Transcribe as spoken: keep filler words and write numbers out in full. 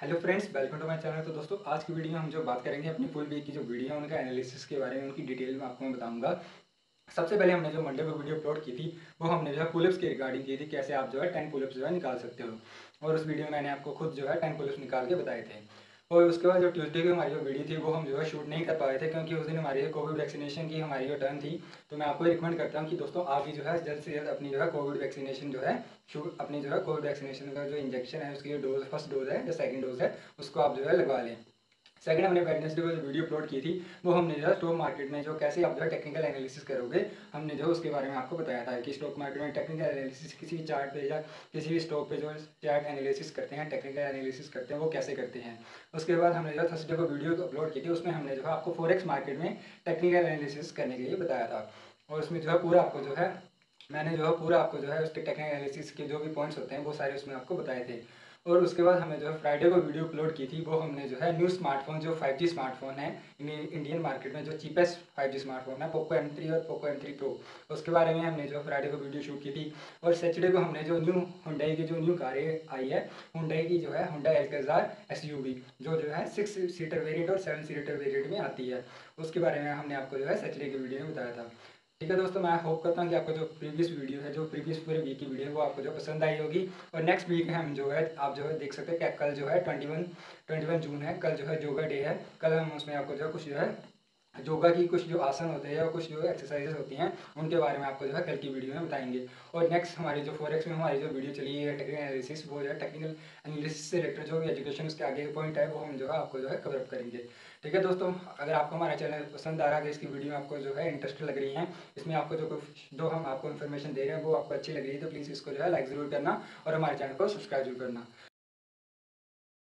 Hello friends, welcome to my channel. तो दोस्तों, आज की वीडियो में हम जो बात करेंगे अपनी फुल वीक की जो वीडियो है उनका एनालिसिस के बारे में, उनकी डिटेल में आपको मैं बताऊंगा। सबसे पहले हमने जो मंडे को वीडियो अपलोड की थी वो हमने जो है पुलअप्स के रिगार्डिंग की थी, कैसे आप जो है टेन पुलअप्स जो है निकाल सकते हो। और उस वीडियो में मैंने आपको खुद जो है टेन पुलअप्स निकाल के बताए थे। और उसके बाद जो ट्यूसडे की हमारी जो वीडियो थी वो हम जो है शूट नहीं कर पाए थे, क्योंकि उस दिन हमारी कोविड वैक्सीनेशन की हमारी जो टर्न थी। तो मैं आपको रिकमेंड करता हूँ कि दोस्तों आप भी जो है जल्द से जल्द अपनी जो है कोविड वैक्सीनेशन जो है शूट अपनी जो है कोविड वैक्सीनेशन का जो इंजेक्शन है, उसकी जो डोज फर्स्ट डोज है या सेकंड डोज है, उसको आप जो है लगवा लें। सेकंड, हमने वेडनेसडे को जो वीडियो अपलोड की थी वो हमने जो है स्टॉक मार्केट में जो कैसे आप जो है टेक्निकल एनालिसिस करोगे, हमने जो उसके बारे में आपको बताया था कि स्टॉक मार्केट में टेक्निकल एनालिसिस किसी भी चार्ट पे या किसी भी स्टॉक पे जो चार्ट एनालिसिस करते हैं, टेक्निकल एनालिसिस करते हैं, वो कैसे करते हैं। उसके बाद हमने जो थर्सडे को वीडियो अपलोड की थी, उसमें हमने जो है आपको फॉरेक्स मार्केट में टेक्निकल एनालिसिस करने के लिए बताया था। और उसमें जो है पूरा आपको जो है मैंने जो है पूरा आपको जो है उसके टेक्निकल एनालिसिस के जो भी पॉइंट्स होते हैं वो सारे उसमें आपको बताए थे। और उसके बाद हमने जो है फ्राइडे को वीडियो अपलोड की थी, वो हमने जो है न्यू स्मार्टफोन जो फाइव जी स्मार्टफोन है इंडियन मार्केट में जो चीपेस्ट फाइव जी स्मार्टफोन है, पोको एम थ्री और पोको एम थ्री प्रो, उसके बारे में हमने जो फ्राइडे को वीडियो शूट की थी। और सैटरडे को हमने जो न्यू हुंडई की जो न्यू कारें आई है, हुंडई की जो है Hyundai Alcazar S U V, जो जो है सिक्स सीटर वेरिएंट और सेवन सीटर वेरिएंट में आती है, उसके बारे में हमने आपको जो है सैटरडे की वीडियो में बताया था। ठीक है दोस्तों, मैं होप करता हूँ कि आपको जो प्रीवियस वीडियो है, जो प्रीवियस पूरे वीक की वीडियो है, वो आपको जो पसंद आई होगी। और नेक्स्ट वीक है हम जो है आप जो है देख सकते हैं कि कल जो है twenty one twenty one June है, कल जो है योगा डे है। कल हम उसमें आपको जो है कुछ जो है योगा की कुछ जो आसन होते हैं और कुछ जो एक्सरसाइजेस होती हैं उनके बारे में आपको जो है कल की वीडियो में बताएंगे। और नेक्स्ट हमारी जो फॉरेक्स में हमारी जो वीडियो चली है टेक्निकल एनालिसिस, वो जो है टेक्निकल एनालिसिस से रिलेटेड जो भी एजुकेशन उसके आगे के पॉइंट है वो हम जो है आपको जो है कवर अप करेंगे। ठीक है दोस्तों, अगर आपको हमारा चैनल पसंद आ रहा है, इसकी वीडियो आपको जो है इंटरेस्ट लग रही है, इसमें आपको जो जो हम आपको इन्फॉर्मेशन दे रहे हैं वो आपको अच्छी लग रही है, तो प्लीज़ इसको जो है लाइक ज़रूर करना और हमारे चैनल को सब्सक्राइब जरूर करना।